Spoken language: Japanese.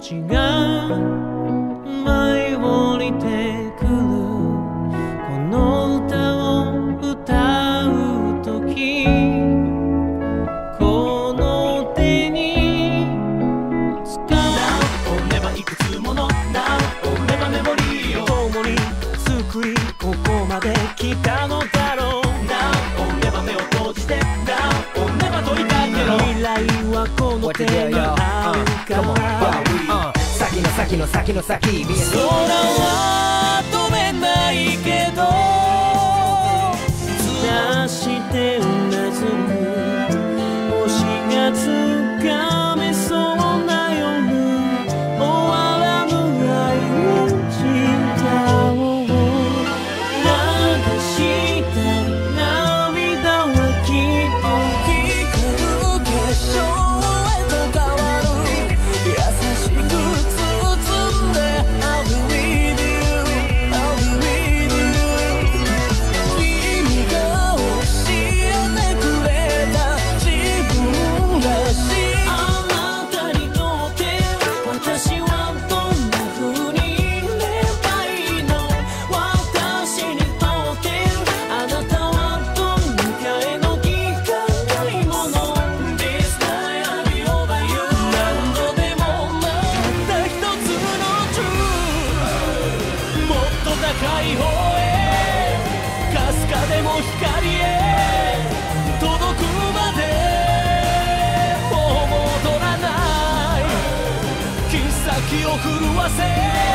ちが舞い降りてくるこの歌を歌うときこの手に使う Now or never いくつもの Now or never メモリーを共に作りここまで来たのだろう Now or never 目を閉じて Now or never 問いかけろ未来はこの手にあるから先の先の先の先見え空は飛べないけど出してうなずく星がつかめそうな夜終わらぬ愛の時間を流したい涙はきっと光る結晶へと変わる優しく包んで I'll be with you I'll be with you 君が教えてくれた自分らしいあなたにとって私はどんな風にいればいいの私にとってあなたはどんな替えの利かないもの This night I'll be over you 何度でもたった一つの Truth もっと高い方へかすかでも光へ届くまでもう戻らない切っ先を震わせ